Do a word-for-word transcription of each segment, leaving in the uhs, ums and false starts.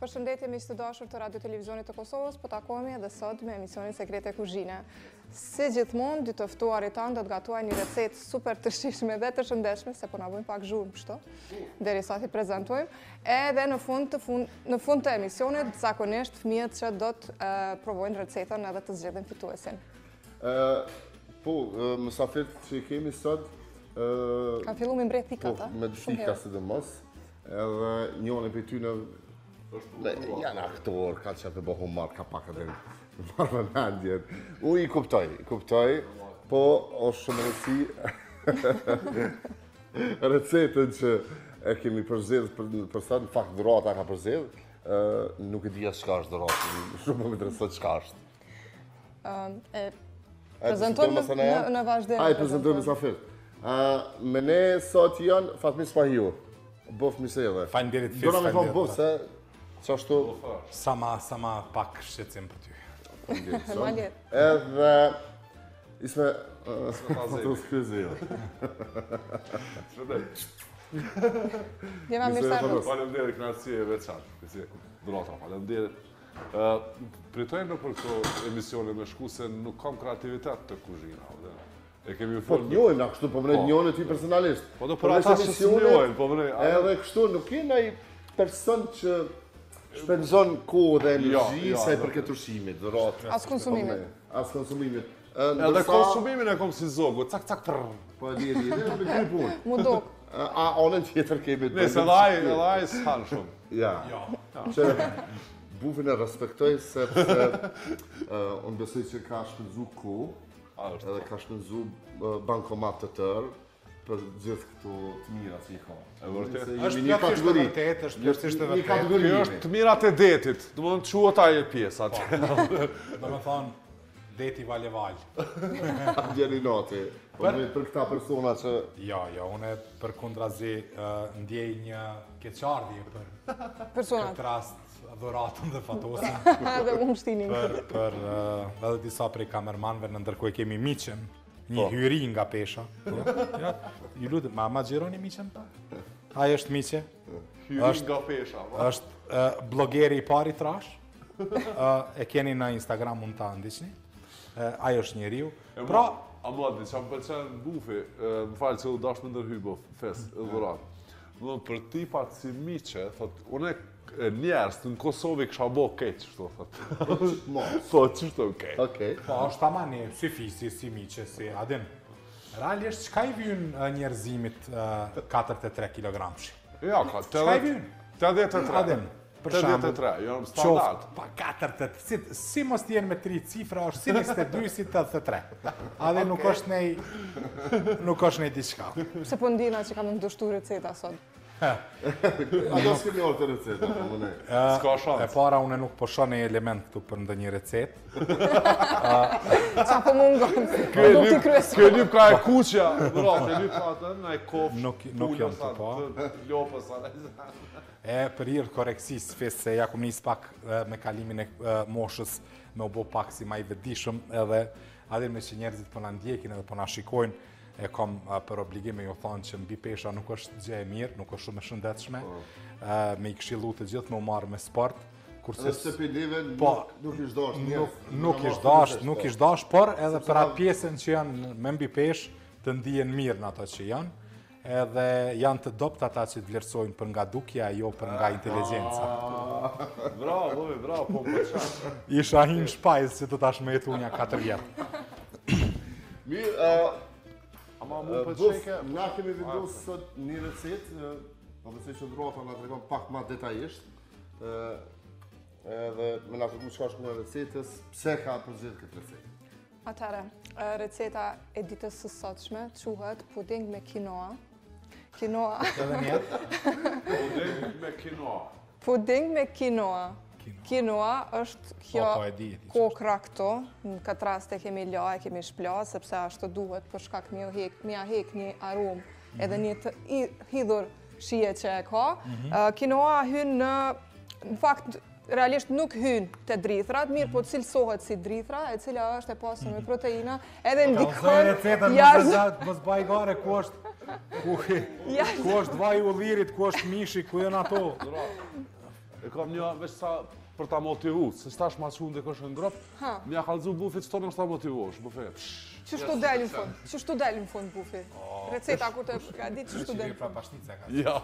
Përshëndetje miq të dashur të Radio Televizionit të Kosovës, po takohemi edhe sot me emisionin Sekrete Kuzhine. Si gjithmonë, dy të ftuarit tanë do të gatuajnë një recetë super të shijshme dhe të shëndetshme, se po na bëjmë pak zhurmë kështu, derisa t'i prezantojmë. Edhe në fund të fund në fund të emisionit zakonisht fëmijët që do të uh, provojnë recetën edhe të zgjedhin fituesin. Uh, po, uh, mësafirt që kemi sot uh, Ka fillu me mbret pikat, po, me pika sidomos. Edhe njëri prej tyre janë aktor, ka që të bëhu marrë ka pak edhe marrë me mendjen. Unë i kuptoj, i kuptoj, po është shumë rësi recetën që e kemi përzidh për sot, në fakt dhurata ka përzidh, nuk e dija çka është dhurata, shumë më intereson çka është. Prezantojmë në vazhdim. Ai prezantojmë mësafirt. Me ne sot janë Fatmis Pahiu, bof miseve. Faleminderit fis. Dona me thonë bof se qashtu... Sa ma, sa ma pak shqecim për ty. Edhe... Isme... Të skryzi jo. Jema mirë sa Faleminderit, kënaqësi e veçantë. Dhurata, faleminderit. Pritojmë në për këto emisione me shku se nuk kam kreativitet të kuzhina. E kemi po të njojmë na kështu, po më ne njojnë ty personalisht. Po do për ata që së njojnë, po më ne... Edhe kështu, nuk je ndaj person që shpenzon kohë dhe energji sa i përket ushqimit, dhuratë. As konsumimit. As konsumimit. Edhe konsumimin e kom si zogu, cak cak trrr. Po e di, e di, edhe me kry punë. Mu dok. A onën tjetër kemi të... Nëse edhe aj, edhe aj s'han shumë. Ja. Që bufin e respektoj sepse unë besoj që ka shpenzu kohë, edhe ka shpenzu bankomat të tërë për gjithë këto të mira që i ka. E vërtet. Është një kategori. Është plotësisht e Një kategori. Kjo është të mirat e detit, do të thonë quhet ajo pjesa atë. Do të thonë deti vale val. Gjeni noti. Po për, për këta persona që... Jo, jo, unë përkundrazi uh, ndjej një keqardhje për Personat. këtë rast dhuratën dhe fatosin. Dhe unë shtinin. Për, për uh, edhe disa prej kamermanëve në ndërkohë kemi miqen, një hyri nga pesha. Ja, ju lutem, ma ma xhironi miqen? Ai është miqe. Hyri nga pesha. Është uh, blogeri i pari trash. Uh, e keni në Instagram mund ta ndiqni. Uh, ai është njeriu. Pra, Amadi, që më pëlqen bufi, më falë që u dash me ndërhy bof, fes, dhurat. Në për tipat si miqe, thot, unë e njerës në Kosovë kësha bo keq, shto, thot. Po, qështu keq. Okej. po është tamani, si fisi, si miqe, si adin. Realisht, çka i vjen njerëzimit katërdhjetë e tre kilogramshi? Ja, ka, Çka i vjen? tetëdhjetë e tre. Adin, për tetëdhjetë e tre, janë standard. Pa katërdhjetë, si, si mos t'jenë me tri cifra, është si njëzet e dy, si tetëdhjetë e tre. Adhe nuk është nej, nuk është nej diçka. Se po ndina që kam ndështu receta sot. Ato s'kemi orë të receta, po më ne. S'ka shans. E para, unë nuk po shoh një element këtu për ndonjë recetë. Qa po mungon? Kjo lyp ka e kuqja, dhurat, e lyp ka atë, në e kofsh, Nuk- nuk jam të pa. Lopës, E për hir korreksis fes se ja kum nis pak e, me kalimin e, e moshës me u bë pak si më i vetëdijshëm edhe adhe me që njerëzit po na ndjekin edhe po na shikojnë e kam a, për obligim me ju thonë që mbi pesha nuk është gjë e mirë, nuk është shumë e shëndetshme. E, me i këshillu të gjithë me u marrë me sport. Kurse Edhe se pilive po, nuk ish dash nuk njerëz. nuk ish dash, nuk ish dash, por edhe për atë pjesën që janë me mbi peshë të ndihen mirë në ato që janë. Edhe janë të dopt ata që të vlerësojnë për nga dukja, jo për nga inteligjenca. Bravo, bravo, po më pëlqen. Isha hin shpajz që të tash me jetu nja katër vjetë. Mirë, Ama mu buf, pëlqejke. na kemi vendosur sot një recetë, po besoj që Dhurata na tregon pak më detajisht. ë Edhe me na tregon çka është në recetës, pse ka përzgjedhur këtë recetë. Atëre, receta e ditës së sotshme quhet puding me quinoa. Quinoa. Edhe njetë? Puding me quinoa. Puding me quinoa. Quinoa është kjo Po, po, e di, e di. kokra këto, në këtë rast e kemi la, e kemi shpla, sepse ashtu duhet për shkak me u hek, me ja hek një aromë, edhe një të i- hidhur shije që e ka. Uh, Quinoa hyn në, në fakt, realisht nuk hyn të drithrat, mirë po cilësohet si drithra, e cila është e pasur me proteina, edhe ndikon recetën jashtë mos baj gare ku është ku, ku është vaj ullirit, ku është mishi, ku janë ato. E kam një veç sa për ta motivu, se s'tash ma që unë dhe kështë në grop, mja kalëzu bufit që tonë është ta motivosh, bufe. Qështu del në fund? Qështu del në fund bufi? Receta kur të ka ditë qështu del në fund? Pashnica ka. Ja.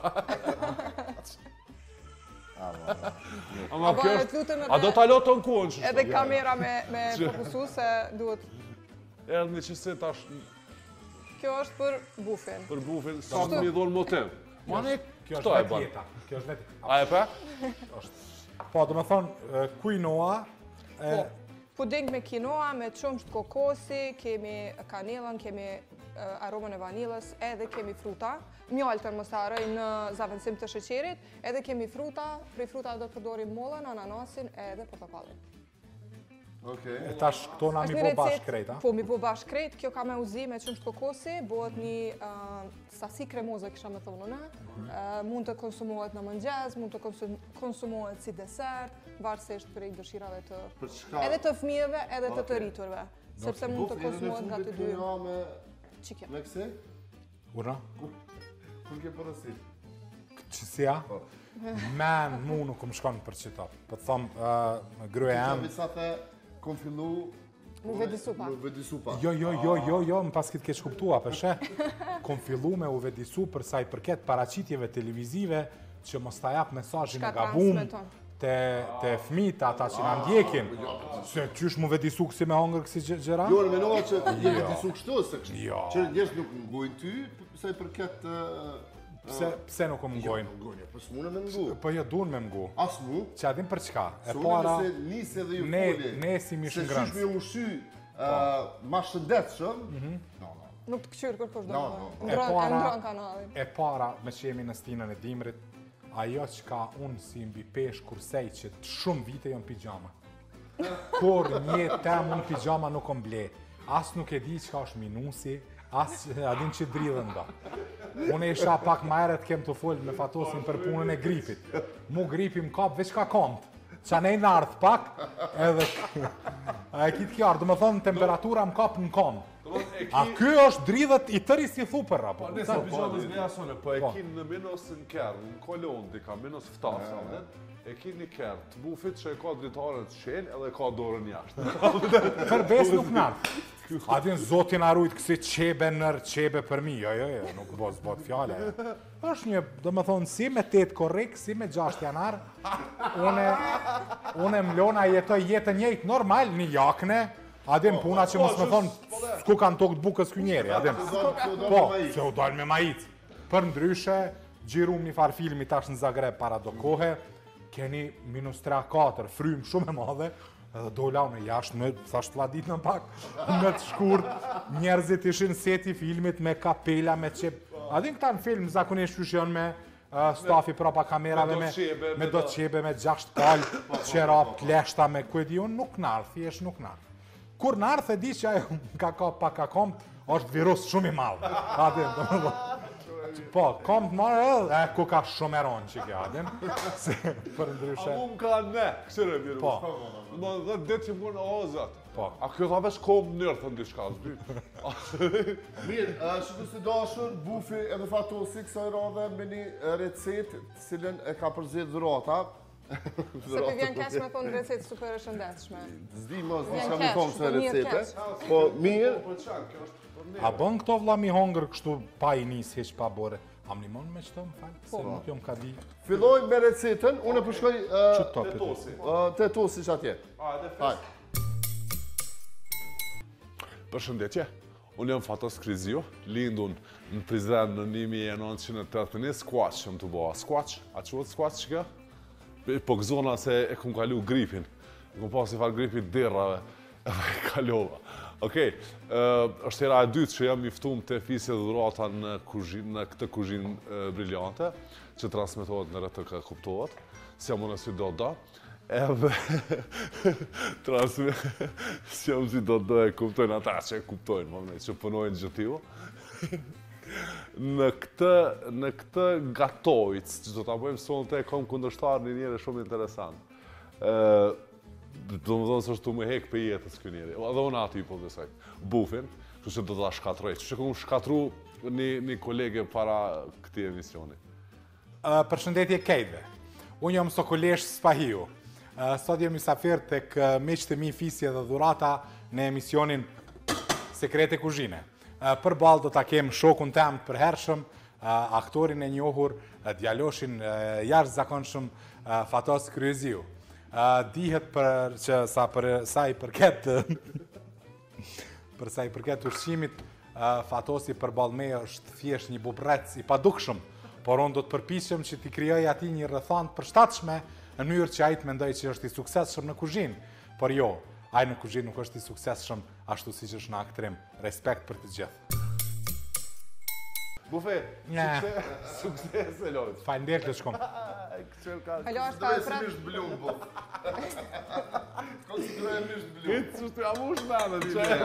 Ama kjo është... A do t'alo të në kuën që Edhe kamera me fokusu se duhet... Edhe një qëse tash... Kjo është për bufin. Për bufin, sa më një dhonë motiv. Mane, kjo është vetë jeta. Kjo është vetë... A e pe? Po, do me thonë, quinoa... Puding me quinoa, me qumsht kokosi, kemi kanelën, kemi aromën e vanilës, edhe kemi fruta. Mjaltën mos ta harroj në zavendësim të sheqerit, edhe kemi fruta, prej fruta do të përdorim mollën, ananasin edhe portokallin. E tash këto na mi bo bashkë krejt, a? Po, mi bo bashkë krejt. Kjo ka me uzi me qumsht kokosi, bëhet një sasi kremoze, kisha me thonë në. Mund të konsumohet në mëngjes, mund të konsumohet si desert, varësisht për i dëshirave të... Edhe të fëmijëve, edhe të të rriturve. Sepse mund të konsumohet nga të dy. Qikja. Me kësi? Ura? Kur ke përësit? Qësia? Men, mu nuk më shkonë për qëta. Po të thomë, grëja em... Qa sa the, kom fillu... Mu vedi supa. Mu vedi supa. Jo, jo, jo, jo, jo, më pas këtë keq kuptua, përshe. Kom fillu me u vedi su për sa i përket paraqitjeve televizive që mos ta jap mesazhin e gabum te fëmijët ata që na ndjekin. Se qysh mu vedi su kësi me hongër kësi gjëra? Jo, në menova që je vedi su kështu, se kështu. Jo. Që njerëz nuk ngojnë ty, sa i përket... Pse nuk më ngojnë? Po s'mune me ngu. Po jo, duhen me ngu. As mu. Që adin për çka? E Se para... unë nëse nise dhe ju Ne, foli. ne si mish Se ngrënës. qysh me u shy ma shëndetshëm. No, no. Nuk të këqyrë kërkosh do No, më. no. E Ndronë para, kanalin. e para, me që jemi në stinën e dimrit, ajo që ka unë si mbi pesh kursej që të shumë vite jam pijama. Por një tem unë pijama nuk om ble. As nuk e di që ka është minusi, as adin që dridhen da. Unë isha pak ma eret kem të folë me Fatosin për punën e gripit. Mu gripi më kap veç ka komët. Qa ne i nardh pak, edhe... A e kitë kjo ardhë, do me thonë temperatura më kap në komë. A ky është dridhet i tëri si thupër, apo? Po, nëse pijamës me jasone, po e kinë në minos në kërë, në kolon dika, minos ftasë, e kinë një kërë, të bufit që e ka dritarën të shenë edhe ka dorën jashtë. Përbes nuk nardh. Adin zotin arrujt kësi qebe nër qebe për mi, jo, jo, jo, nuk bo zbot fjale. është një, do me thonë, si me tetë korrik, si me gjasht janar, une, une mlona jetoj jetën njejtë normal, një jakne, adin puna që mos me thonë, s'ku kanë tokë të bukës kë njeri, adin. Po, se u dalë me majicë. Për ndryshe, gjirum një farë filmi tash në Zagreb para do kohë, keni minus tre katër, frymë shumë e madhe, edhe dola unë jashtë me, thasht vladit në pak, me të shkurt, njerëzit ishin seti filmit me kapela, me qep. Adin këta në film zakonisht qyshjon me stafi prapa kamerave, me do qebe, me gjasht kall, qerap, kleshta, me kuedi unë, nuk narë, thjesht nuk narë. Kur narë, the di që ajo ka ka pa ka kom, është virus shumë i malë. Adin, do më do. Po, kom të marrë edhe, e, ku ka shumë eronë që kja, adin, se për ndryshe. A mu më ka ne, kësire virus. Po. Në dhe ditë që më në ozat. Po. A kjo tha vesh kom nërë të ndishka zby. Mirë, që të si dashur, Bufi edhe Fatosi kësaj radhe me një recet cilën e ka përzit dhurata. Se të vjen kesh me thonë recetë super e shëndetshme. Zdi më, zdi Vjen shka mi kesh, thonë se po mirë recete. kesh. Po mirë, Po qanë, kjo është për ne. A bën këto vlla mi hongër kështu pa i nis heq pa bore? Am limon me qëto më falë, se nuk jom ka di. fillojmë me recetën, unë e përshkoj Që të topit? Tosi. te tosi që atje. A, edhe Haj. fes. Përshëndetje, unë jam Fatos Krizio, lindun në Prizren në një mijë e nëntëqind e tetëdhjetë e një, Squatch që më të bëha. Squatch? A që vëtë Squatch që ka? Po gëzona se e kum kalu gripin. E kum pasi farë gripin dirrave, edhe e kalova. Okej, është hera e dytë që jam miftum të fisje dhe dhurata në kuzhinë, në këtë kuzhinë briljante, që transmetohet në R T K, kuptohet, si jam unë si do da. Edhe si jam si do da e kuptojnë ata që e kuptojnë, më mënej, që punojnë gjëtivo. Në këtë, në këtë gatojc, që do të bëjmë sonë të e kom kundështar një njëre shumë interesant. Do më thonë së është të më hek për jetës kë njeri. Edhe unë ati i po të sajtë. Bufin, që që do të da shkatroj. Që që këmë shkatru një, një kolege para këti emisioni. Uh, përshëndetje kejtve. Unë jam Sokolesh Spahiu. Sot jam mysafir tek miqtë e mi Fisje dhe Dhurata në emisionin Sekrete Kuzhine. Përballë do ta kem shokun tem të përhershëm, aktorin e njohur, djaloshin jashtëzakonshëm Fatos Kryeziu. Dihet për që sa për sa i përket për sa i përket ushqimit, Fatosi përballë me është thjesht një bubrec i padukshëm, por unë do të përpiqem që t'i krijoj atij një rrethant përshtatshme në mënyrë që ai të mendojë që është i suksesshëm në kuzhinë. Por jo, ai në kuzhinë nuk është i suksesshëm ashtu siç është në aktrim. Respekt për të gjithë. Bufe, sukses, sukses e lojt. Faleminderit të shkom. Ajo është ka e Si misht blum, po. Konsideroj misht blum. Këtë që të jamush me anë, që e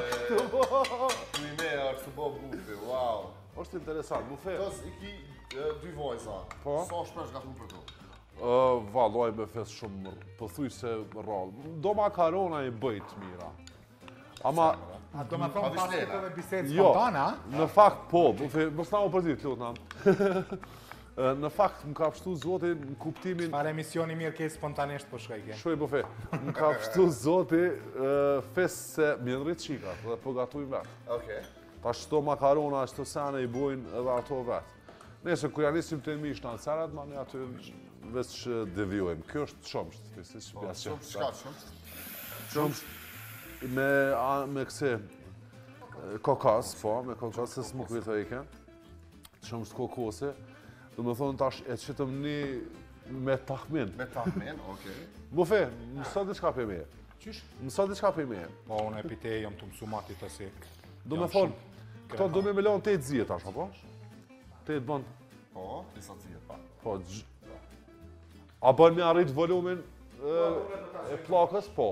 Një është të bo bufe, wow. është interesant, bufe. Tos i ki dy vojza. Po? Sa shpesh ka thunë për to? Valoj me fes shumë, pëthuj se rrallë. Do makarona i bëjt mira. Ama, A do me thonë pas këtë dhe bisedë jo, spontane, a? në fakt po, bufe, mos na u përzit, lutë nam. Në fakt, më ka pështu zoti në kuptimin... Çfarë emisioni mirë ke spontanisht po shkoj ke? Shoj bufe, më ka pështu zoti fes se më rrit qikat dhe po gatuj vetë. Okej. Ta shto makarona, shto sene i bojnë edhe ato vetë. Nese, kur janë nisim të nmi shtanë serat, ma ne aty veç devjojmë. Kjo është qëmsht, si që pja që. Shumë shka shumë. Qëmsht me, me këse kokas, po, me kokas, se s'mu këtë e ke. Qëmsht kokose. Do me thonë tash e qëtëm një me tahmin. Me tahmin, okej. Bufe, mësa diçka për me. Qysh? Mësa diçka për me. Po, unë e pite jam të mësumati të si... Do me thonë, këto do me me leon të e dzije tash, apo? Të e të bënd... Po, disa cijet pa. Po, gj... A bën me arrit volumin e plakës? Po.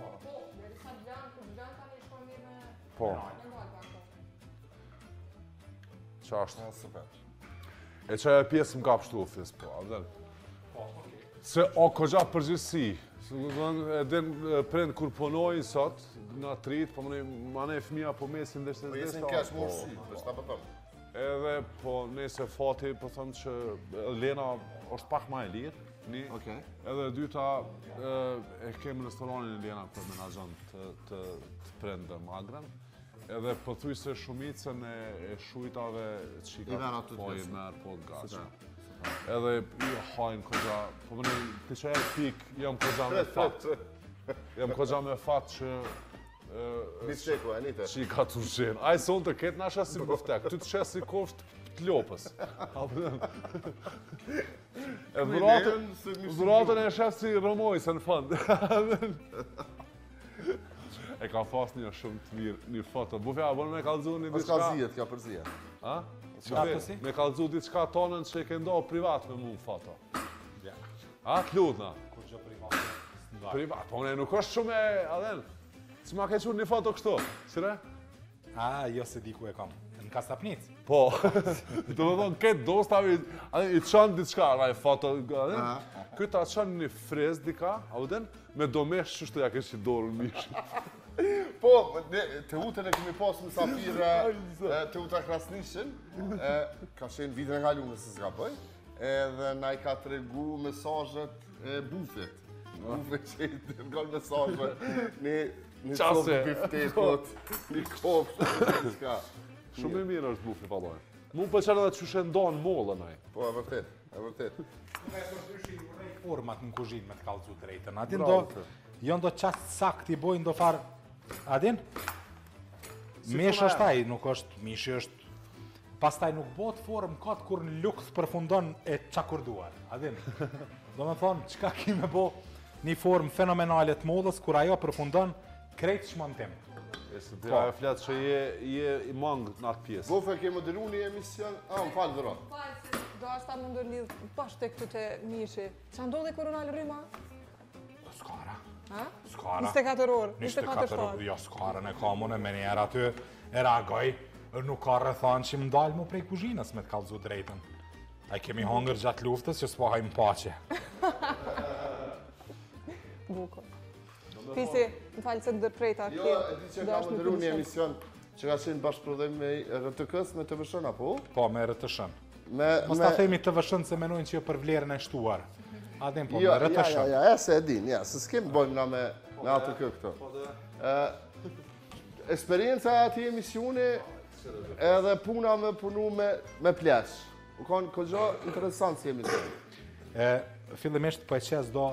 Po. Qa është? Super. E që e pjesë më ka pështu u fis, po, a vden? Se o këgja përgjësi, e den prind kur punojnë sot, nga trit, po më ne fëmija po mesin dhe shtes Po jesin kesh morsi, dhe shta pëtëm. Edhe, po, nese fati, po thëmë që Lena është pak ma e lirë, një. Okej. Edhe dyta, e kemë restoranin e Lena për menaxhon të, të, të prindë magrën. Edhe pëthuj se shumicën e shujtave qika I merë aty po i pjesë. merë po të gaqa. Edhe i hajnë këgja, po më në të që e pik, jam këgja me fat. Jam këgja me fat që Bifteku, e nite. qika të ushin. Aj se unë të ketë nasha si biftek, ty të shes si koftë të lopës. E dhuratën, dhuratën e shes si rëmojse në fund. E ka pas një shumë të mirë, një foto. Bufe, a bërë me kalëzu një Pas diçka... ka zijet, ka për zijet. A? Çfarë si? Me kalëzu diçka tonën që e ke ndohë privat me mu foto. A, të lutna? Kur gjë privat. Privat, po ne nuk është shumë e... Adhen, që ma ke qurë një foto kështu, qëre? A, jo se di ku e kam. Në Kastapnic. Po, do me thonë, këtë dostave, i të qanë diçka, ra e foto, adhen, këtë ta qanë një frez dika, adhen, me domesh qështu ja kesh që dorë në mishë. Po, të utën e kemi pasë në Safira, të uta Krasnishin, ka shenë vitën e kalu nëse s'ka bëj, edhe na i ka të regu mesazhet e bufet. Bufet që i të rgon mesazhet, një një copë biftekut, një kopë, një s'ka. Shumë e mirë është bufi, valoj. Mu përqenë edhe që shëndonë mollën aj. Po, e vërtet, e vërtet. Format në kuzhinë me të kallëzu drejtën. Adin do, jo ndo qastë sakt i bojnë do farë, adin? Mish është aj, nuk është, mishi është, pastaj nuk bot formë katë kur në lukth përfundon e qakurduar, adin? Do me thonë, qka ki me bo një formë fenomenale të mollës, kur ajo përfundon krejt shmontim. E se të ajo fletë që je, je i mangë në atë pjesë. Bofe, ke moderu një emision... A, më falë dhe ratë. Falë, do ashtë ta më ndërlidhë bashkë të këtu të mishi. Qa ndodhe koronal rryma? Skara. Ha? Skara. njëzet e katër orë, njëzet njëzet e e katër katër shtatë. jo, s'karën e kamun e menjerë aty, e reagoj, nuk ka rëthan që më dalë mu prej kuzhinës me të kallëzu drejtën. A i kemi hongër gjatë luftës që s'po hajmë pache. Bukur. Fisi, më falë se ndërprejta Jo, e di që ka moderu një emision që ka qenë bashkëprodhim me R T K-s me T V S-n, apo? Po, me rëtëshën. Me... Mos ta themi të vëshën se menojnë që jo për vlerën e shtuar. Adem, po, Jo, me ja, ja, rëtëshëm. ja, e se e din, ja, se s'kem bëjmë na me, me atë kë këto. Eksperienca e ati emisioni edhe puna me punu me, me plesh. U kanë këgjo interesant si emisioni. Fillimisht po e qes do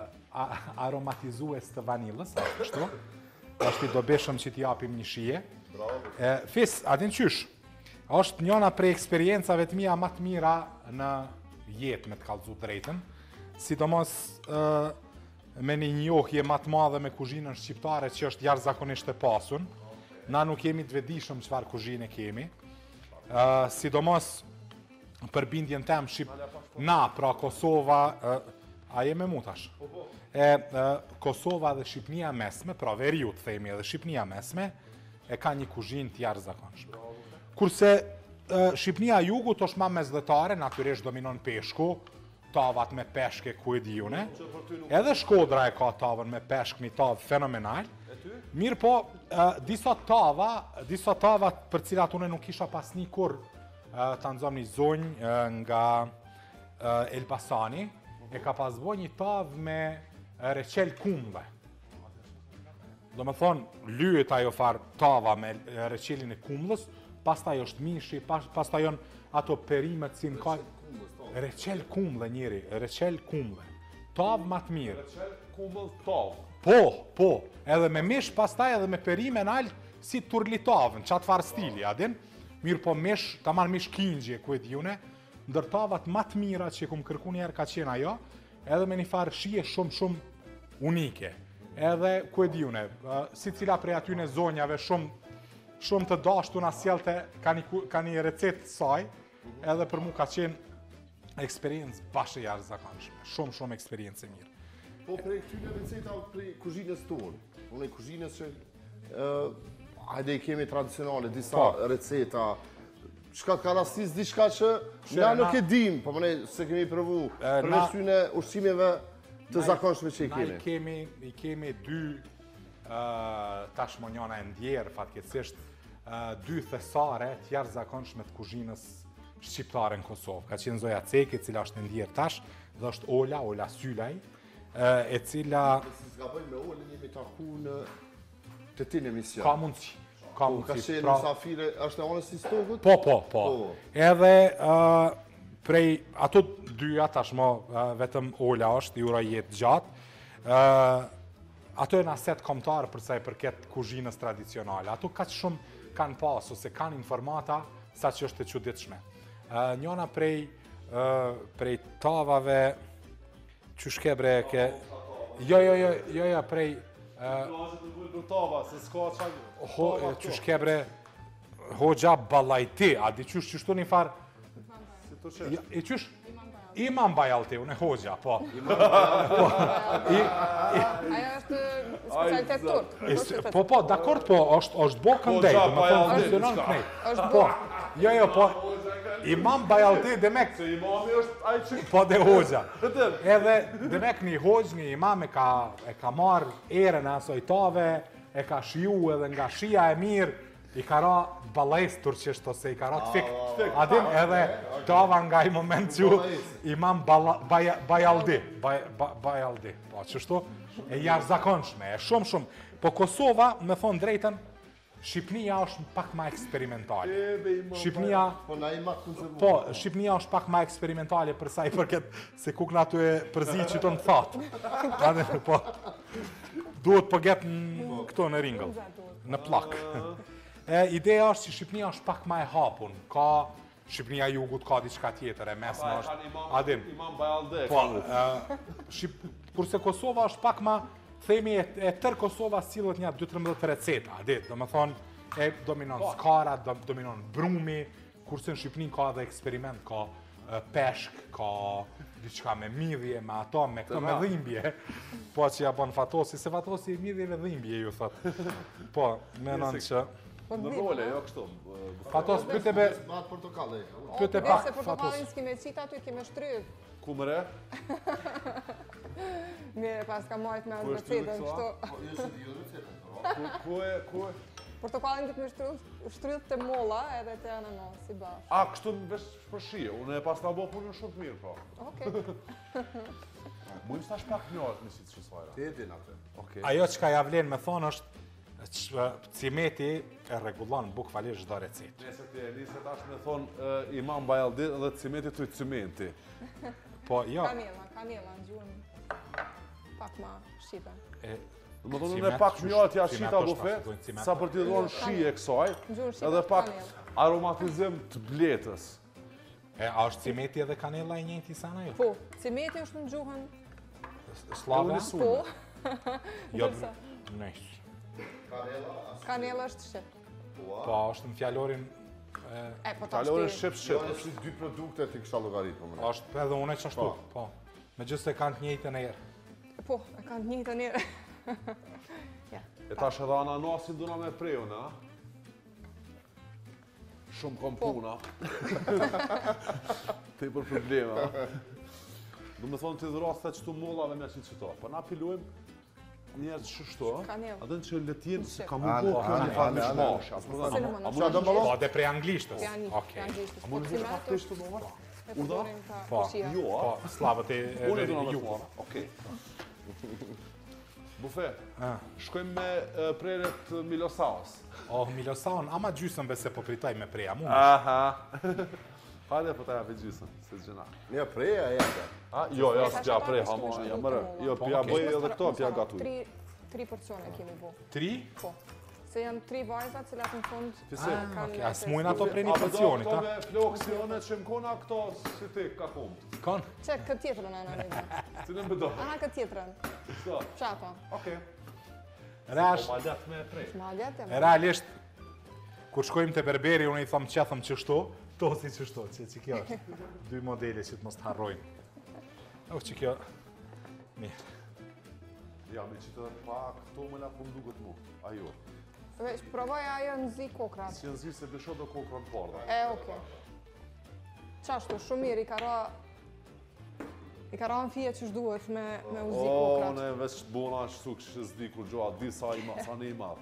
aromatizues të vanilës, ashtu. Është i dobishëm që t'i japim një shije. Fis, adin qysh, është njëna prej eksperiencave të mija më të mira në jetë, me të kallëzu drejtën. Sidomos me një njohje më të madhe me kuzhinën shqiptare që është jashtëzakonisht e pasun. Na nuk jemi të vetëdijshëm çfarë kuzhine kemi. Sidomos për bindjen tem Shqip... Na, pra Kosova, a jemi mutash? E, Kosova dhe Shqipnia mesme, pra veriut themi edhe Shqipnia mesme, e ka një kuzhinë të jashtëzakonshme. Kurse Shqipnia jugut është ma mesdhetare, natyrisht dominon peshku, tavat me peshke ku e dijune. Edhe Shkodra e ka tavën me peshk, një tavë fenomenal. Mirë po, disa tava, disa tava për cilat une nuk isha pas një kur të nëzom një zonjë nga Elbasani, e ka pas bo një tavë me reqel kumve. Do me thonë, lyet ajo farë tava me reqelin e kumlës, pas ta jo është mishi, pas ta jonë ato perimet si në kaj... Reqel kumle njëri, reqel kumle. Tavë ma të mirë. Reqel kumle tavë? Po, po. Edhe me mish pas ta edhe me perime në alë si turlitavën, qatë farë stili, adin? Mirë po mish, ta marë mish kingjje, ku e t'june, ndër tavat ma të mira që i kumë kërku njerë ka qena jo, edhe me një farë shije shumë shumë unike. Edhe, ku e t'june, si cila prej atyne zonjave shumë, shumë të dashtu në asjelte ka një, ka një recetë saj, edhe për mu ka qenë eksperiencë bashkë jashtëzakonshme, shumë shumë eksperiencë e mirë. Po prej këtyre receta prej kuzhinës tonë, unë e kuzhinës që hajde i kemi tradicionale, disa receta, shka ka rastis diçka që na nuk e dim, po mëne se kemi provu përveç tyne ushqimeve të zakonshme që i kemi. Na i kemi, i kemi dy tashmonjona e ndjerë, fatkeqësisht, dy thesare të jashtëzakonshme të kuzhinës shqiptare në Kosovë. Ka qenë Zoja Ceki, e cila është ndjerë tash, dhe është Ola, Ola Sylaj, e cila... Si s'ka bëjnë me Olën, jemi taku në të ti në emision. Ka mundësi. Ka Ka qenë në safire, është e onës si stokët? Po, po, po. Edhe prej ato dyja, tashmo vetëm Ola është, jura jetë gjatë, ato e në aset komtarë përsa i përket kuzhinës tradicionale. Ato ka që shumë kanë pas, ose kanë informata, sa që është e quditshme. Njona prej, prej tavave, që shkebre ke... Jo, jo, jo, jo, jo, prej... Që shkebre... Hoxha Balajti, a di qysh qështu një farë... I qysh? Imam Bajalti, unë e Hoxha, po. Aja është specialitet turk. Po, po, dakord, po, është bo këndej, dhe më thonë funksionon kënej. është Po, jo, jo, po... Imam Bajalti, demek... Se imami është ai që... Po dhe Hoxha. Edhe demek një Hoxh, një imam e ka marrë erën e asojtave, e ka shiju edhe nga shia e mirë, i ka ra balajs turqisht, ose i ka ra të fikt. Adin edhe tava nga i moment që imam Bajaldi. Bajaldi, po qështu, e jashtëzakonshme, e shumë shumë. Po Kosova, me thonë drejten, Shqipnia është pak ma eksperimentale. Shqipnia... Po na i ma konservuar. Po, Shqipnia është pak ma eksperimentale përsa i përket se kukna të e përzi që të në thatë. Po, duhet po getë në këto në ringëll, në plak. Ideja është që Shqipnia është pak ma e hapun. Ka Shqipnia jugut, ka diçka tjetër, e mesme është... Adin. Imam Bajaldi. Po, kurse Kosova është pak ma... Themi e tërë Kosova sillet një dy tridhjetë receta, adit, do më thonë, e dominon skara, dominon brumi, kurse në Shqipni ka edhe eksperiment, ka peshk, ka diçka me midhje, me ato, me këto me dhimbje, po që ja bon Fatosi, se Fatosi midhje me dhimbje, ju thot. Po, menon që... Në role, jo kështu. Fatos, pyte be... Ma atë portokale. Pyte pak, Se Fatos. portokalin s'kime qita aty, kime shtrydh. Ku mëre? Mire, pas ka majt me Ku e recetën, shtrydh kështu. Jo se di jo recetën. Ku e, ku e? Portokalin këtë me shtrydh të molla edhe të ananas, si bashkë. A, kështu në vesh për shije, unë e pas të abo punën shumë të mirë, po. Okej. Mujmë stash pak njërët me si të shësajra. Ti e din atë. Okej. Ajo që ka ja vlen me thonë është që cimeti e rregullon bukfalisht çdo recetë. Nëse ti e nisë tash me thonë Imam Bajaldi dhe cimeti të cimenti. Po jo. Kanela, kanela në gjuhën pak ma shqipe. e, Dhe më thonë Cimet, në pak qysh- njërët ja cimet shita është bufe, ashtu, cimet. sa për t'i dhonë shi e kësaj, Gjuhën shqipe edhe pak kanela. aromatizim të bletës. E, a është cimeti edhe kanela e njëjti sa ajo? Po, cimeti është në gjuhën Slave? Unë su- po, Jo, ndërsa nice. kanela është shqip. Po, është në fjalorin e, E, po ta Kalore shti. shqip Jo, shqip. në si dy produkte ti kësha llogarit për mëne. është edhe unë që ashtu. Po. Me gjithë se kanë të njëjtën erë. Po, e kanë të njëjtën erë. Ja. E tash edhe ananasin duna me preju, na? Shumë kom Po. puna. Te për problema. Do me thonë të dhëras të qëtu mollave me që qëto. Po na pilojmë njerë që shto, Kanel. adën që letjen se ka mu Ane, bo kjo ane, një farë me ane, ane. shmash. A më Cinnamon, a është më Qa do më Po, lo? dhe prej anglishtës. Janë Okej. janë gjithë. A më në shumë pak të ishtë të më e Urda? përdorin ka Po, ushia. Jo, a? Po, slavët e e Unë e veri duna me ju. thua. Okej. Bufe, Ah. shkojmë me e, preret Milosaos. Oh, Milosaun, ama gjysën bese po pritoj me preja mu. Aha. Hajde po ta japi gjysën, se gjëna. Një preja e jete. A, jo, jo, Tash s'pja ata prej, pas hama, kemi ja shkruar mërë. të Jo, Po, pja okej. bëj edhe këto, pja gatuj. Tri, tri porcione kemi bu. Tri? Po. Se janë tri vajza, cilat në fund Fise. Ah, kanë okej, me as se- mujnë ato prej një A më do porcionit, këto ha? me floksione që më kona këto si ti ka kumt. Kon? Që këtë tjetërën anë në një. Si në më do. Aha, këtë tjetërën. Sa? Qato. Okej. Rash, Ma let me prej. Maljet e më. realisht, kur shkojmë të berberi, unë i thëmë që thëmë qështu, to si qështu, që që kjo është. Dy modele që të mos të harrojnë. Oh, që kjo... Mirë. Ja, me qitë edhe pak, këto me la kum duket mu. Ajo. Veç, provoj ajo në zi kokrat. Si janë zi se besho do kokra të bardha. E, oke. Qashtu, shumë mirë, i ka ra... I ka ra në fije që shduhet me, me u zi O, kokrat. ne veç bona ashtu kështë zdi kur gjoa, di sa i ma, sa ne i marë.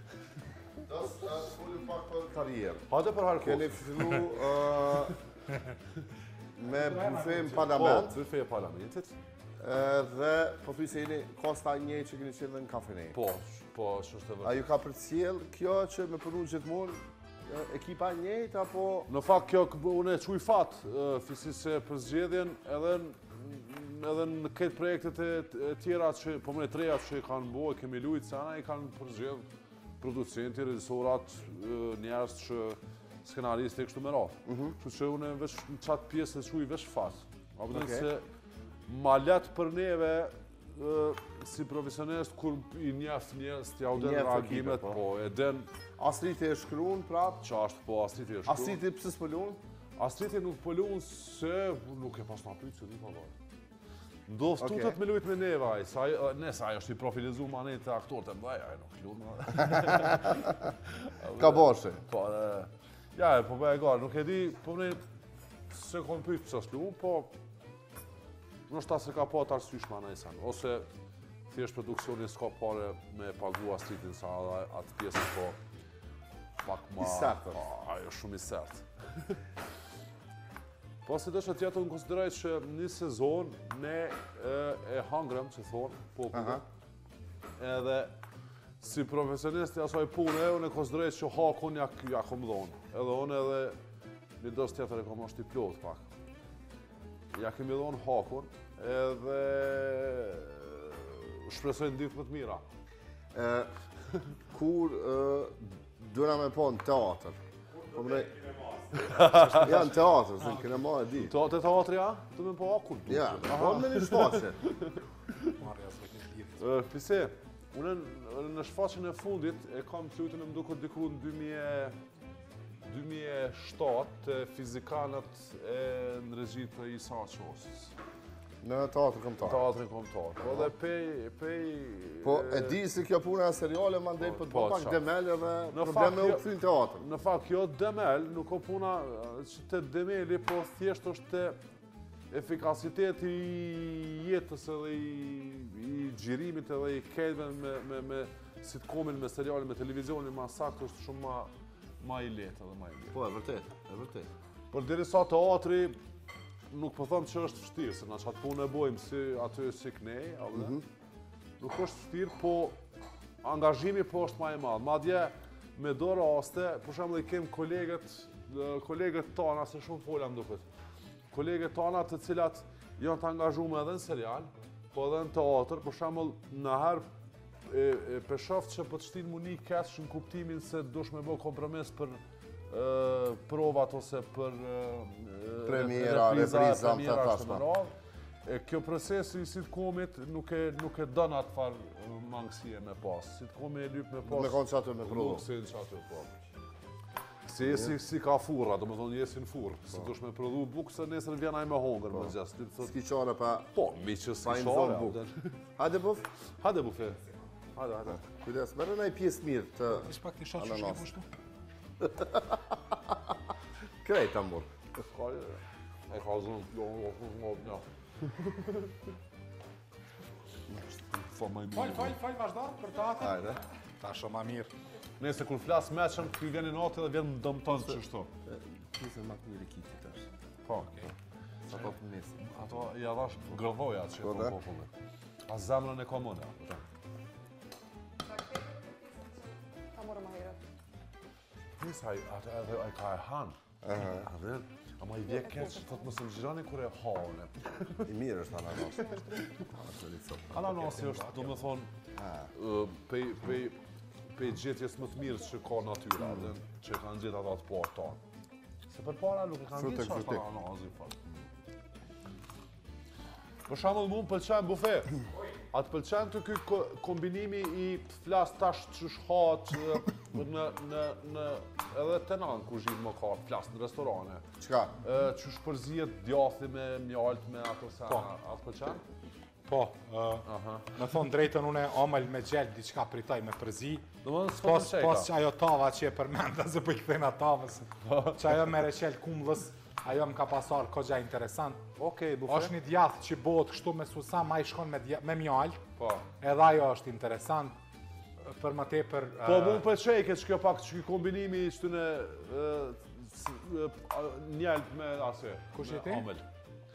Das folim pak për karierë. Hajde për harë Keni kohë. fillu ë, me bufe në Po, parlament, bufe e parlamentit. ë, dhe po thuj se jeni kosta një që keni qenë dhe në kafene. Po, po, që është e A vërtet. ju ka përcjell kjo që me punu gjithmonë ë, ekipa e njëjtë apo Në fakt kjo kë- unë e quj fat, ë, fisi se për zgjedhjen edhe në edhe në këtë projektet e e tjera që, po më treja që i kanë bo, e kemi lujtë se ana i kanë përzgjedh producenti, regjisorat, ë, njerëz që skenaristë e kështu me radhë. Kështu që unë veç në qatë pjesë e quj veç fat. A përdojnë Okej. se ma let për neve ë, si profesionist kur i njef njerëz t'ja u den Njef reagimet, ekipe, po. po, e den Astriti e shkruan prap? qa është po Astriti e shkruan. Astriti pse s'polun? Astriti nuk pëllun se nuk e pas na pyet se di pa vaj. Ndodh Okej. tutet me lujt me neva, ai, sa ai- ne sa ai është i profilizuar ma ne të aktorët e mbaj, ai nuk lun. Ka boshe. Po, e, ja, e, po bëj gar, nuk e di, po ne se kom pyet pse s'lu, po ndoshta se ka pa të arsysh ma ne san, ose thjesht produksioni s'ka pare me pagu Astritin sa edhe atë pjesën po pak ma... I sartë. Po, ajo shumë i sartë. Po si dëshë tjetë në konsideraj që një sezon ne e, e hangrem, që thonë, popullë. Edhe si profesionist i asaj pune, unë e konsideraj që hakun ja, ja kom dhonë. Edhe unë edhe një dos tjetër e kom është i plot pak. Ja kemi dhonë hakun edhe shpresoj ndihmë më të mira. Ë, kur ë, duna me po në teatr. Po më ja, në teatr, se në kinema e di. Të të teatri, ja? Të me po hakun. Ja, po me një shfaqe. Marja, s'o këtë lidhë. Uh, Pise, unë në- në shfaqjen e fundit e kam të lutën e më duket diku në dy mijë dy mijë e shtatë të fizikanët e në regji të Isa Qosës. Në teatr kombëtar. Teatrin kombëtar. Po dhe pej... pej Po e di se kjo puna e seriale ma ndej për të Po, bë pak qa. demel edhe Në probleme fakt, u jo- kthyn teatr. Në fakt, kjo demel nuk o puna uh, që të demeli, po thjesht është të efikasiteti i jetës edhe i, i gjirimit edhe i ketëve me, me, me sitcomin, me serialin, me televizionin, ma sakt është shumë ma, ma i letë edhe ma i letë. Po, e vërtet, e vërtet. Por deri sa teatri nuk po them që është vështirë, se na çat punë e bojmë si aty si kënej, apo. Nuk është vështirë, po angazhimi po është më i madh. Madje me do raste, për shembull i kem kolegët, kolegët tona, se shumë fola më duket. Kolegët tona të cilat janë të angazhuar edhe në serial, po edhe në teatr, për shembull, në herë e, e peshoft që po të shtin mu një kesh në kuptimin se dush me bë kompromis për e, provat ose për e, Premiera, repriza, të tashma. E kjo procesi i sitcomit nuk e nuk e don atë farë mangësie me pas. Sitcomi e lyp me pas. Me konë që aty me provu. Nuk se në që aty po. Si jesi si ka furra, do me thonë jesi në furrë. Si dush me prodhu bukë, se nesër vjen aj me hongër më gjas. Ski qare pa... Po, mi që si Pa qare. bukë. Hajde buf? Hajde bufe. Hajde, hajde. Kujdes, merë në i pjesë mirë të... Ish pak të shoh që shke po shtu. Krejt, amur. E ka zonë, jo, jo, jo, jo. Fal, fal, fal, vazhdo për të atë. Hajde. Ta shumë ma mirë. Nëse kur flas meqëm, ky vjen në natë dhe vjen më dëmton çështo. Pjesën më të mirë kiti tash. Po. Sa po të mesin. Ato ja dhash gërvoja që po popullin. A zemrën e komune. Ta morë më herët. Nisa, atë edhe ai ka e han. A dhe, ama i vje keq, thot mos më xhironi kur e haune. I mirë është ananas. Ananasi është, do më thonë, pej pej pej gjetjes më të mirë që ka natyra, dhe që kanë gjetë ata të parë tonë. Se për para nuk e kanë Frut gjetë që është ekzotik. ananasi fakt. Për shembull, mu më pëlqen bufe. A të pëlqen të ky ko- kombinimi i të flas tash që shhat në në në edhe te na në kuzhinë më ka flas në restorane. Qka? Ë që shpërzihet djathi me mjalt me ato sa a të pëlqen? Po, uh, me thonë drejtën une omël me gjellë diçka pritaj me përzi. Domethënë s'po Pas, pëlqej. pas që ajo tava që e përmenda se për i këthena tavës. Që ajo me reqel kumdhës, ajo më ka pasar kogja interesant. Okej, bufe. është një djathë që bëhet kështu me susam, a i shkon me, dja- me mjallë, Po. edhe ajo është interesant. Për më tepër... Po uh, mu më pëlqej që kjo pak që ky kombinimi ishte në njëlt me ase. Kush me je ti? Amel.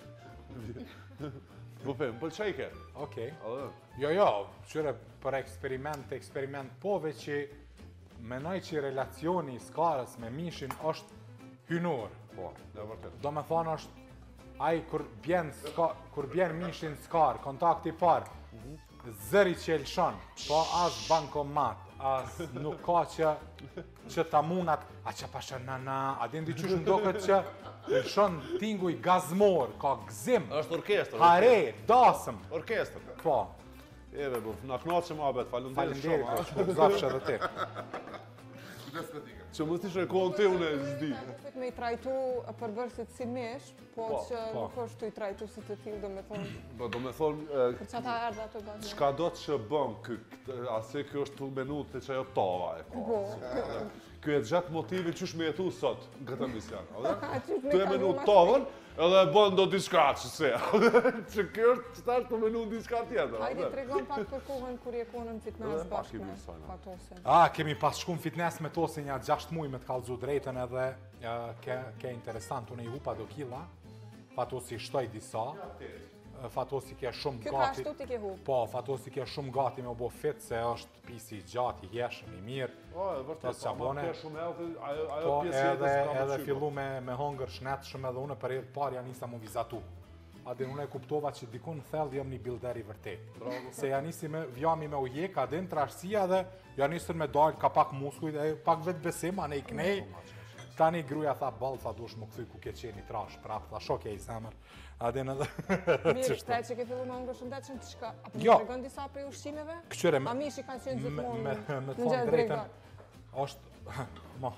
Bufe, më pëlqej ke. Okej. Edhe. Jo, jo, qyre për eksperiment, eksperiment pove që menoj që relacioni i skarës me mishin është hynor. Po, në vërtet. Do me thonë është, ai kur bjen, ska, kur bjen mishin skarë, kontakti parë, zëri që e lëshon, po as bankomat, as nuk ka që, që ta munat, a që pasha na na, a din di qysh ndoket që lëshon tinguj gazmor, ka gzim, Është orkestër. hare, dasëm, Orkestër. po, Eve, buf, na knaqëm abet, falenderit falenderit, shumë. po, zafsh edhe ti. Që mos ti shrekon ti unë e zdi. Fit me i trajtu përbërësit si mesh, po Po, që po. nuk është të i trajtu si të tillë, do me thonë, Po do me thonë, për që ata erdhe ato bazë. çka do të që bëm ky, këtë- ase kjo është tu menut të që ajo tava e ka. Po, Ky e gjatë motivin qysh me jetu sot në këtë emision, a A, qysh me Tu e kalu menu ma tavën, edhe e bën do diçka që se. Që kjo është që tash të menu diçka tjetër. hajde a të regon pak për kohën kur je konë në fitness Edhe pak bashkë i me mirë, Sajna. Fatosin. A, kemi pas shku në fitness me Tosin ja gjashtë muaj me të kallëzu drejtën edhe uh, ke, ke interesant, unë i hupa do killa, Fatosi shtoj disa, uh, Fatosi ke shumë Kjo ka gati. ashtu ti ke hu. Po, Fatosi ke shumë gati me u bo fit, se është pisi i gjatë, i jeshëm, i mirë. Po, e vërtet, Tas ama qabone. kjo shumë healthy, ajo ajo Po, pjesë edhe, jetës ka edhe më fillu me, me hongër shnetshëm edhe unë për herë të parë ja nisa mu vizatu. A din unë e kuptova që dikun në thellë jam një bilder i vërtet. Se ja nisi me vjami me ujek, a din trashësia dhe ja nisën me dalë ka pak muskujt, e pak vetë besim, a ne i knej. Tani gruja tha ball, tha dush më kthy ku ke qeni trash, prap, tha shokja i zemër. A din edhe Mirë, çështë. shtaj që ke fillu me hongër shëndetshëm të shka, apo Jo. më tregon disa prej ushqimeve? Këqyre me A mishi ka qenë me, gjithmonë me, me në të thonë gjatë drejtën, drejgat? është, mo,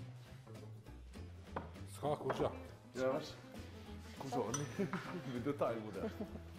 s'ka kur gjë. Ja, vesh. Kuzoni. Në detaj mu dhe.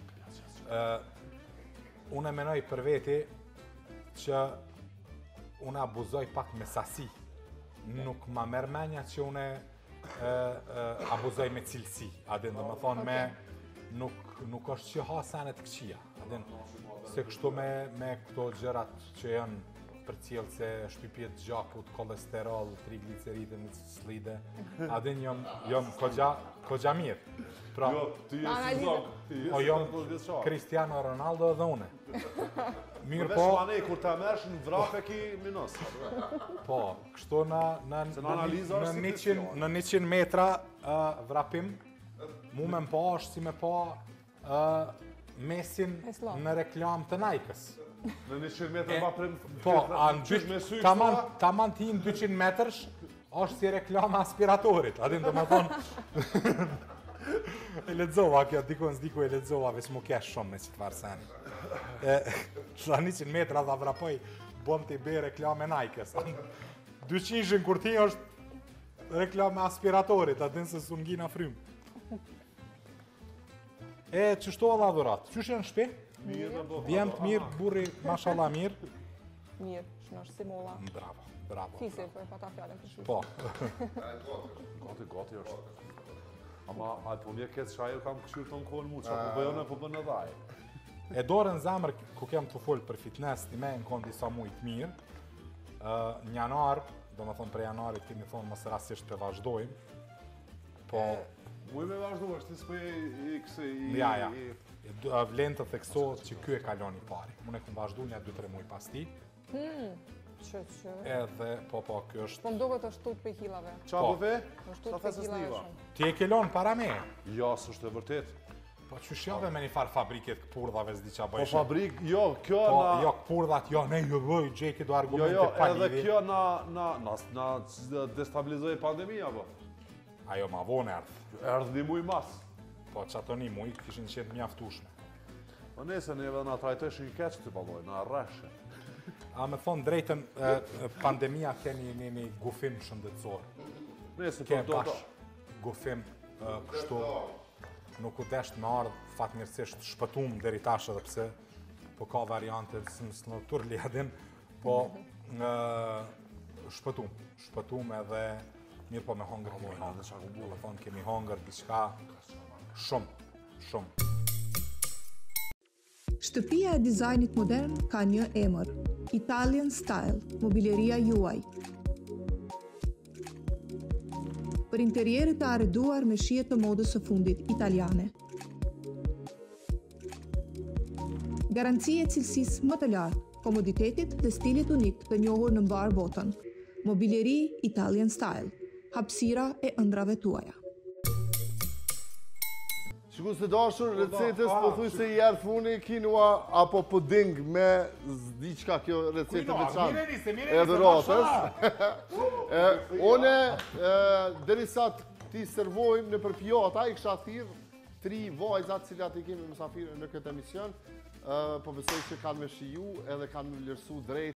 Unë e menoj për veti që unë abuzoj pak me sasi. Nuk ma merr menja që unë e, e, abuzoj me cilësi. A din, do më thonë me, nuk, nuk është që ha senet këqia. A din, se kështu me, me këto gjërat që janë përcjellse, shtypje të gjakut, kolesterol, trigliceride, mislide. Adin jam jam kogja kogja mirë. Pra, Jo, ti je si zog, ti je o si jam katëmbëdhjetë vjeçar. Cristiano Ronaldo edhe une. Mirë Vesh po, mane, kur ta mersh në vrap e ki minus. po, kështu në në Se në analiza në është si njëqind Cristiano. në njëqind metra uh, vrapim, mu me pa është si me pa uh, Mesin Islam. në reklam të Nike-s. Në njëqind metra ma prim... Po, a në qysh me sy dy, taman, kështu, taman ti në dyqind metrësh, është si reklama aspiratorit. Adin të me thonë, e ledzova kjo, dikon s'diku e ledzova, veç mu kesh shumë me që të varseni. E, Sa njëqind metra dha vrapoj, bom të i be reklame Nike-s. dyqind kur ti është reklame aspiratorit, adin se s'u ngina frymë. E, qështu alla dhurat? Qysh janë shpi? mirë, do. Djem të mirë, burri, mashallah mirë. Mirë, shnosh si molla. Bravo, bravo. Fisi, po e pa ta fjallën për shumë. Po, Gati, gati është. Ama, a po një këtë shajër kam këshyrë të në kohën mu, që po bëjon e po bën edhe aj. e dorën zemër ku kem të folë për fitness, ti me në konë disa mujtë mirë. Uh, në janar, do më thonë për janarit kemi thonë mësë rasisht të vazhdojmë. Po, Muj me vazhdu, është ti s'po i kësi i... ja, ja. Uh, vlen të theksohet që ky e kalon i pari. Unë e kum vazhdu një dy tre muj pas ti. Që, që. Edhe, po, po, kjo është... Po më duket është tut për kilave. Qa Po. po ve? Është Sa tut për fesës kilave niva? shumë. Ti e kelon para me. Ja, s'është e vërtet. Po, që shjave me një farë fabriket këpurdhave s'di qa Po bëjshë. fabrik, jo, kjo Po, na... jo këpurdhat, jo, ne ju bëj, gjeki do Jo, argumente jo, pa edhe lidhje. kjo na, na, na, na destabilizoj pandemija, po. Ajo ma vonë erdhë. Erdhë një muj mas. Po, që ato një muj kishin qenë mjaftushme. Po nese neve na trajtojshin i keq të paloj, na rreshe. A me thonë drejtën, e, e, pandemia ke një, një, një gufim shëndetësor. Nese Ke po do bash gufim e, kështu, nuk u desht me ardhë fatmirësisht shpëtum deri tash edhe pse, po ka variante së në turli adin, po e, shpëtum, shpëtum edhe mirë po me hongër kemi hongër. Do me thonë kemi hongër diçka shumë, shumë. Shtëpia e dizajnit modern ka një emër, Italian Style, mobileria juaj. Për interierit të arreduar me shije të modës së fundit italiane. Garanci e cilësisë më të lartë, komoditetit dhe stilit unik të njohur në mbar botën. Mobileri Italian Style, hapësira e ëndrave tuaja. Shikus të dashur, recetës po thuj se i erë funi kinua apo pudding me diçka kjo recetë veçantë e dhuratës. E, One, e, derisa ti servojmë në për pjata, i kësha thirë tri vajzat cilat i kemi mësafirë në këtë emision, e, po besoj që kanë me shiju edhe kanë me lërsu drejt.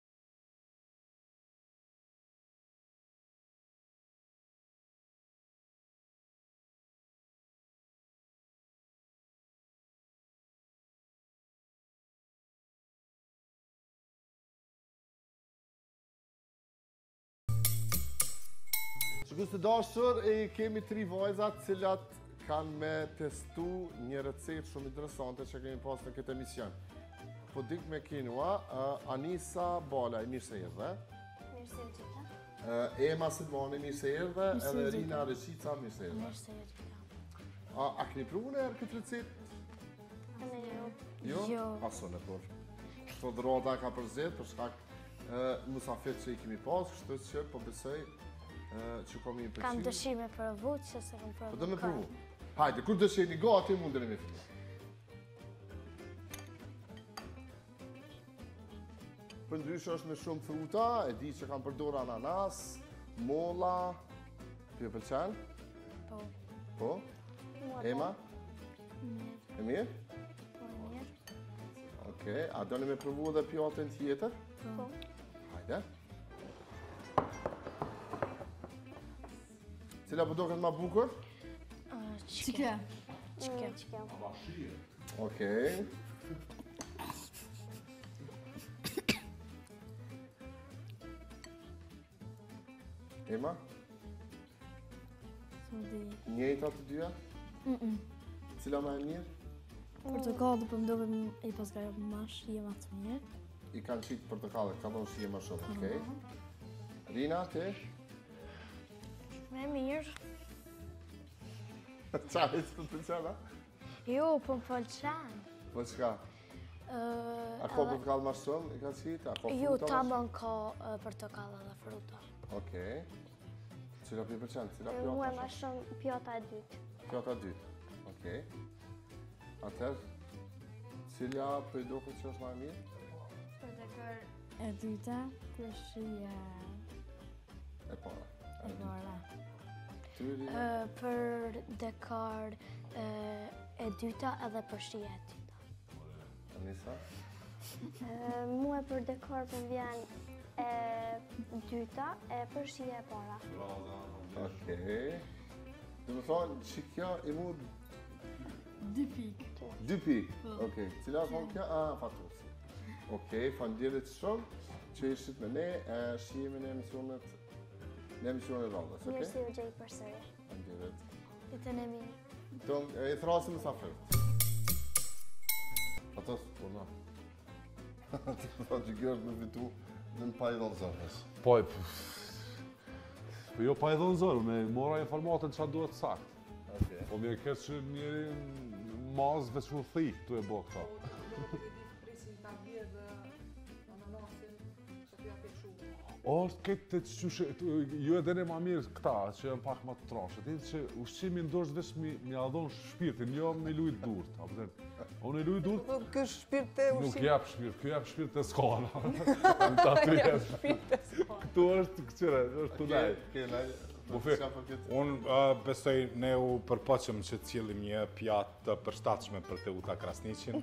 Shikus të dashur, e kemi tri vajzat cilat kanë me testu një recetë shumë interesante që kemi pas në këtë emision. Pudding me kinua, uh, Anisa Balaj, mirë se erdhe. Mirë se gjitha. Uh, Ema Silvani, mirë se erdhe, Mirë se edhe gjitha. Rina Reshica, mirë se erdhe. Mirë se gjitha. A, a keni pru në erë këtë recetë? Ana jo. Jo? Jo. Aso në por. Kështu dhurata ka përzet për shkak uh, musafet që i kemi pas, kështu që po besoj uh, që komi i përqy. Kam dëshirë me provu që se kam provu. Po do me provu. Hajde, kur të sheni gati, mundën e me fillu. Për ndryshë është me shumë fruta, e di që kam përdor ananas, molla, kjo pëlqen? Po. Po? Mua Ema? Mirë. E mirë? Po mirë. Okej, a do në me provu edhe pjatën tjetër? Po. Hajde. Cila po do këtë ma bukur? Çike. Çike. Çike. Okej. Ema, Ndi. njëjta të dyja? Cila ma e mirë? Portokalli po më duket i pasgajë më shije më të mirë. i kanë qitë portokallet, ka thonë shije më shumë, okej? Rina, ti? Me mirë. Qa e që të të qena? Jo, po më pëlqen. Po qka? Ë, A ka portokall më shumë i kanë qitë? A ka Jo, fruta ta më bën ka ë, portokalla dhe fruta. shumë? Okej. Cila pi përqen? Cila Mua pjata më shumë? shumë pjata e dytë. Pjata dytë. Okej. Atëherë, cila për i duket që është më e mirë? Për të kërë e dyta, për shia E para. e para. Ty, Rina? Ë, për dekor ë, e dyta edhe për shia e dyta. Anisa? Mua për dekor për vjen e dyta e për shia e para. Okej. Dhe më thonë, që kjo i mu Dy pikë. dy pikë. Okej. Cila thonë kjo? A, fatosi. Okej, faleminderit shumë që ishit me ne, e shihemi në emisionet në emisionet radhës, Mirë okej? si u gjej për sëri. Faleminderit. Ditën e mirë. Don, e thrasim musafir. Fatos, po na. Ti thonë që kjo është me fitu në në pa i dhonë zërës. Po, po jo pa e dhonë zërë, me mora informatën që duhet sakt. Okej. Po mirë këtë që njëri mazë veç më thikë të e bo këta. është këtë të qëshë, ju e dene ma mirë këta, që janë pak ma të trashë. Ti që ushqimi ndosht veç mi, mi adhon shpirtin, jo me lujt durt. Unë e lujt durt, Po ky shpirt të nuk ushqim. jep shpirt, kjo jep shpirt të skala. Në ta ty Ja, jep. shpirt të s'ka. Këtu është këqire, është të lejt. Okej, laj. Po fe. Qa për këtë? Unë uh, besoj ne u përpoqëm që të cilëm një pjatë të përshtatshme për të uta Krasniqin.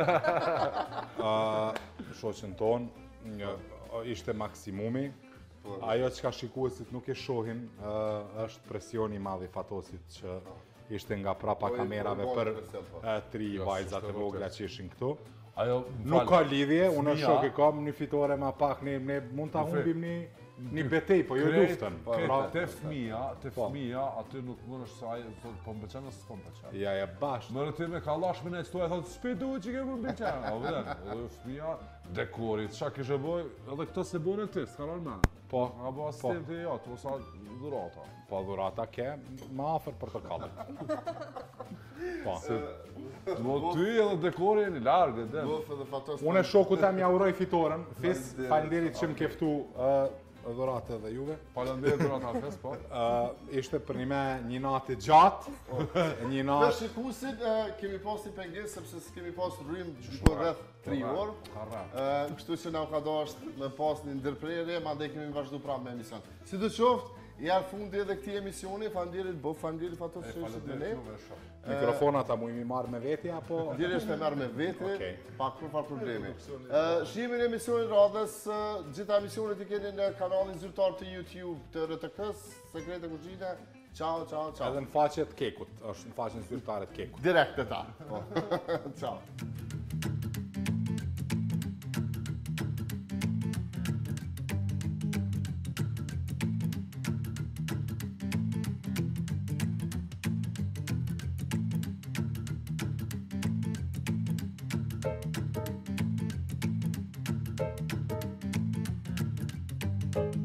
uh, Shoqën tonë, një, ishte maksimumi. Ajo që ka shikuesit nuk e shohin, uh, është presioni i madh i Fatosit që ishte nga prapa Po, i- kamerave po, i për bën presione, po. uh, tri Jo, vajzat s'është e vogla vërtet. që ishin këtu. Ajo, Nuk ka lidhje, unë fëmija- shok i kam një fitore ma pak, ne, ne mund ta Në fe- humbim një, një betej, po jo luftën. Krejt, Pra, te fëmija, te Po. fëmija, aty nuk mund është saj, po po mbëqen ose s'po mbëqen. ja, ja, bashkë. Më rëti me ka lash me ne qëtu e thotë, s'pe du që ke më mbëqen, a vëden, edhe fëmija, dekorit, qa kishe boj, edhe këtë se bojnë e ti, s'ka rarë men. Po, A bo asistent e jatë, ose dhurata. po dhurata ke, më afër portokallit. Po. Do ty edhe dekori e një largë, den. Bof edhe Fatos. Unë e shoku tem ja uroj fitoren, fis, Faleminderit. falenderit që më ke ftu uh, dhuratë dhe juve. Falenderit dhurata fes, po. Uh, ishte për një me një natë gjatë, një Në natë, shikusit, e, kemi pas një pengesë, sepse s'kemi pas rrym për rreth tri orë. Harra. E, Kështu që na u ka dashur me pas një ndërprerje, mandej kemi vazhdu pra me emision. Si të qoftë, jarë fundi edhe këtij emisioni, faleminderit Bof, faleminderit Fatos që ishit me ne. Falenderit juve shumë. mikrofonat a mujmi marrë me veti, apo? Direkt e merr me vete, Okej. pa kurfar problemi. Ë, Shihemi në emisionin radhës, ë, gjitha emisionet i keni në kanalin zyrtar të YouTube të R T K-s, Sekrete Kuzhine. Ciao, ciao, ciao. Edhe në faqet kekut, është në faqen zyrtare të kekut. Direkt e ta. Po. Ciao. Thank